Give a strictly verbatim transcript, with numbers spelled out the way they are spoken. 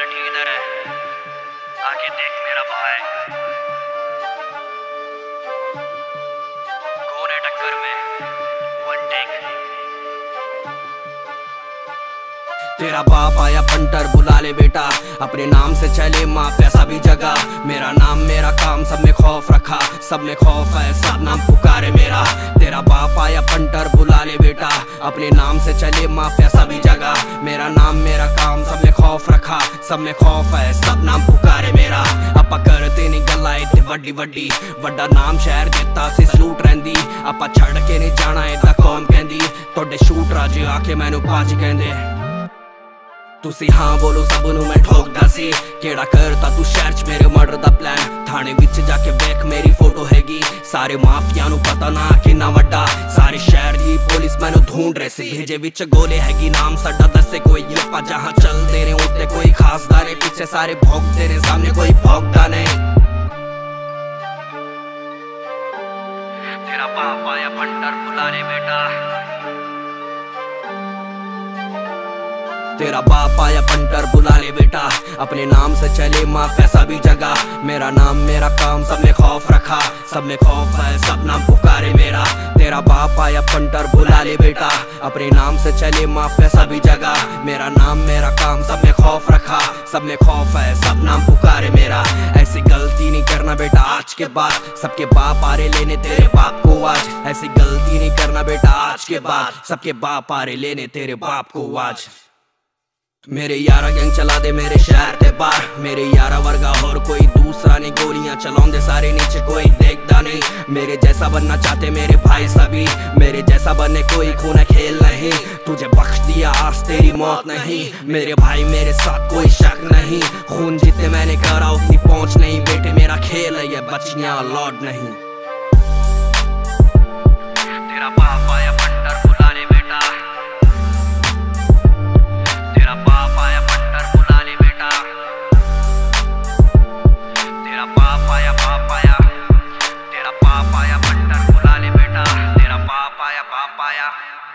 बैठी इधर है, आके देख मेरा भाई कौन है टक्कर में। One take. तेरा बाप आया पंटर बुला ले बेटा, अपने नाम से चले माफिया सभी जगह। मेरा नाम मेरा काम सब में खौफ रखा, सब में खौफ है सब नाम पुकारे मेरा। तेरा बाप आया पंटर बुला ले बेटा, अपने नाम से चले माफिया सभी जगह। मेरा नाम मेरा काम सब में खौफ रखा, सब में खौफ है सब नाम पुकारे मेरा। अपा करते नहीं गल्ला इतनी वड्डी वड्डी, वड्डा नाम शहर देता सी सलूट रहिंदी। अपा छड़ के नहीं जाना इदा कौम कहंदी, तोड़े शूट राजे आके मैनू पाज कहंदे। तुसी हाँ बोलो सब नू मैं ठोकदा सी, केड़ा करता तू शहर च मेरे मर्डर दा प्लान। थाने विच जाके वेख मेरी फोटो हैगी, सारे माफिया नू पता ना किन्ना वड्डा। सारे शहर दी पुलिस मैनू ढूंढ रहे सी, भेजे विच गोले हैगी नाम साडा दसे कोई। अपा जहां चलदे ने उत्ते कोई खास दाने, पीछे सारे भौंकदे ने सामने कोई भौंकदा नहीं। तेरा बाप आया पंटर बुला ले बेटा, तेरा बाप आया पंटर बुला ले बेटा, अपने नाम से चले माफिया सभी जगह। मेरा नाम मेरा काम सब में खौफ रखा, सब में खौफ है सब नाम पुकारे मेरा। तेरा बाप आया पंटर बुला ले बेटा, अपने नाम से चले माफिया सभी जगह। मेरा नाम मेरा काम सब में खौफ रखा, सब में खौफ है सब नाम पुकारे मेरा। ऐसी गलती नहीं करना बेटा आज के बाद, सबके बाप आ रहे लेने तेरे बाप को आज। ऐसी गलती नहीं करना बेटा आज के बाद, सबके बाप आ रहे लेने तेरे बाप को आज। मेरे यारा गैंग चला दे मेरे शहर ते बाहर, मेरे यारा वर्गा और कोई दूसरा नहीं। गोलियां चलाऊंदे सारे नीचे कोई देखता नहीं, मेरे जैसा बनना चाहते मेरे भाई सभी। मेरे जैसा बनने कोई खून खेल नहीं, तुझे बख्श दिया आज तेरी मौत नहीं। मेरे भाई मेरे साथ कोई शक नहीं, खून जितने मैंने करा उतनी पहुंच नहीं। बेटे मेरा खेल है ये बच्चियां लौट नहीं। तेरा बाप आया पंटर बुला ले बेटा, तेरा बाप आया पंटर बुला ले बेटा, तेरा बाप आया बाप आया, तेरा बाप आया पंटर बुला ले बेटा, तेरा बाप आया बाप आया।